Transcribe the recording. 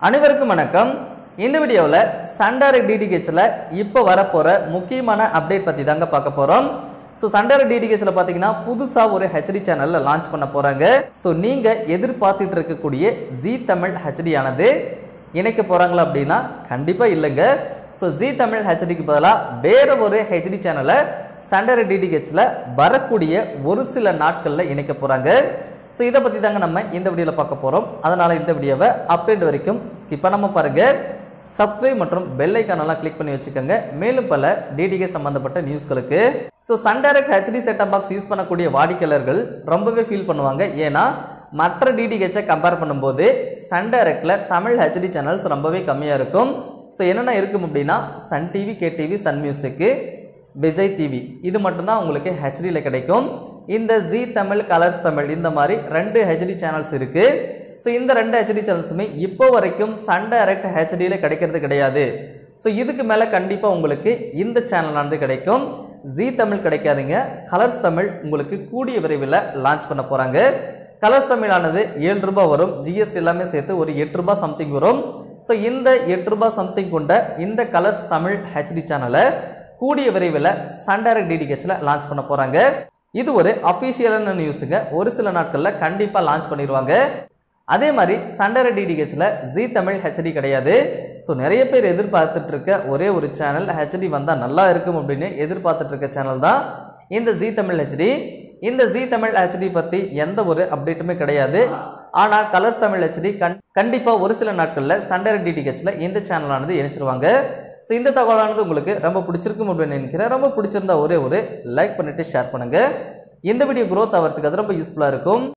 அனைவருக்கும் வணக்கம். இந்த வீடியோவில் சன் டைரக்ட் டிடிஹெச்ல இப்போ வரப்போற முக்கியமான அப்டேட் பத்தி தாங்க பார்க்க போறோம். சன் டைரக்ட் டிடிஹெச்ல பாத்தீங்கன்னா புதுசா ஒரு ஹெச்டி சேனல்ல லான்ச் பண்ண போறாங்க. நீங்க எதிர்பார்த்துட்டு இருக்கக்கூடிய ஜி தமிழ் ஹெச்டி ஆனது இணைக்க போறாங்களா அப்படின்னா கண்டிப்பா இல்லைங்க. ஜி தமிழ் ஹெச்டிக்கு பதிலாக வேற ஒரு ஹெச்டி சேனலை சன் டைரக்ட் டிடிஹெச்ல வரக்கூடிய ஒரு சில நாட்கள்ல இணைக்க போறாங்க. இதை பற்றி தாங்க நம்ம இந்த வீடியோவில் பார்க்க போகிறோம். அதனால் இந்த வீடியோவை அப்டேட் வரைக்கும் ஸ்கிப் பண்ணாமல் பாருங்கள். சப்ஸ்கிரைப் மற்றும் பெல் ஐக்கானெல்லாம் கிளிக் பண்ணி வச்சுக்கோங்க. மேலும் பல டிடிஹெச் சம்மந்தப்பட்ட நியூஸ்களுக்கு. Sun Direct HD setup box use பண்ணக்கூடிய வாடிக்கையாளர்கள் ரொம்பவே ஃபீல் பண்ணுவாங்க. ஏன்னா மற்ற டிடிஹெச்சை கம்பேர் பண்ணும்போது சன் டைரக்டில் தமிழ் ஹெச்டி சேனல்ஸ் ரொம்பவே கம்மியாக இருக்கும். என்னென்ன இருக்கும் அப்படின்னா Sun TV, KTV, Sun music, Vijay TV இது மட்டும்தான் உங்களுக்கு ஹெச்டியில் கிடைக்கும். இந்த ஜி தமிழ், கலர்ஸ் தமிழ் இந்த மாதிரி 2 ஹெச்டி சேனல்ஸ் இருக்கு. இந்த 2 ஹெச்டி சேனல்ஸுமே இப்போ வரைக்கும் சன் டைரக்ட் ஹெச்டியில் கிடைக்கிறது கிடையாது. இதுக்கு மேலே கண்டிப்பாக உங்களுக்கு இந்த சேனலானது கிடைக்கும். ஜி தமிழ் கிடைக்காதுங்க. கலர்ஸ் தமிழ் உங்களுக்கு கூடிய விரைவில் லான்ச் பண்ண போகிறாங்க. கலர்ஸ் தமிழானது 7 ரூபாய் வரும். ஜிஎஸ்டி எல்லாமே சேர்த்து ஒரு 8 ரூபாய் சம்திங் வரும். இந்த 8 ரூபாய் சம்திங் கொண்ட இந்த கலர்ஸ் தமிழ் ஹெச்டி சேனலை கூடிய விரைவில் சன் டைரக்ட் டிடிஹெச்ல லான்ச் பண்ண போகிறாங்க. இது ஒரு அஃபிஷியலான நியூஸுங்க. ஒரு சில நாட்களில் கண்டிப்பாக லான்ச் பண்ணிடுவாங்க. அதே மாதிரி சன் டைரக்ட் டிடிஹெச்ல ஜி தமிழ் ஹெச்டி கிடையாது. நிறைய பேர் எதிர்பார்த்துட்டு இருக்க ஒரே ஒரு சேனல் ஹெச்டி வந்தால் நல்லா இருக்கும் அப்படின்னு எதிர்பார்த்துட்டு இருக்க சேனல் தான் இந்த ஜி தமிழ் ஹெச்டி. இந்த ஜி தமிழ் ஹெச்டி பற்றி எந்த ஒரு அப்டேட்டுமே கிடையாது. ஆனால் கலர்ஸ் தமிழ் ஹெச்டி கண்டிப்பாக ஒரு சில நாட்களில் சன் டைரக்ட் டிடிஹெச்ல இந்த சேனலானது இணைச்சிருவாங்க. இந்த தகவலானது உங்களுக்கு ரொம்ப பிடிச்சிருக்கும் அப்படின்னு நினைக்கிறேன். ரொம்ப பிடிச்சிருந்தா ஒரே ஒரு லைக் பண்ணிட்டு ஷேர் பண்ணுங்க. இந்த வீடியோ growth ஆகிறதுக்கு அது ரொம்ப யூஸ்ஃபுல்லாக இருக்கும்.